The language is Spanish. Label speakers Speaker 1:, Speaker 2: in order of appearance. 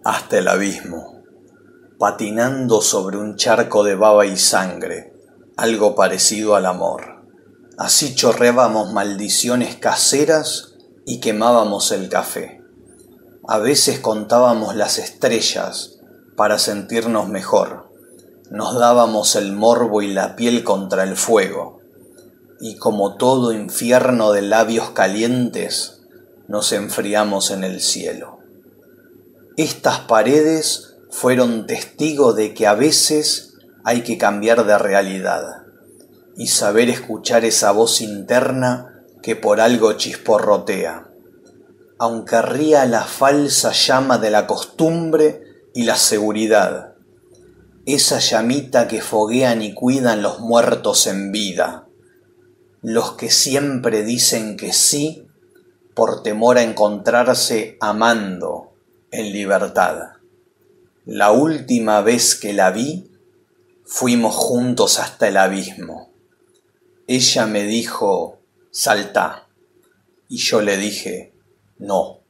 Speaker 1: hasta el abismo, patinando sobre un charco de baba y sangre, algo parecido al amor. Así chorreábamos maldiciones caseras y quemábamos el café. A veces contábamos las estrellas para sentirnos mejor. Nos dábamos el morbo y la piel contra el fuego. Y como todo infierno de labios calientes, nos enfriamos en el cielo. Estas paredes fueron testigo de que a veces hay que cambiar de realidad y saber escuchar esa voz interna que por algo chisporrotea, aunque ría la falsa llama de la costumbre y la seguridad, esa llamita que foguean y cuidan los muertos en vida, los que siempre dicen que sí por temor a encontrarse amando en libertad. La última vez que la vi, fuimos juntos hasta el abismo. Ella me dijo, saltá, y yo le dije, no.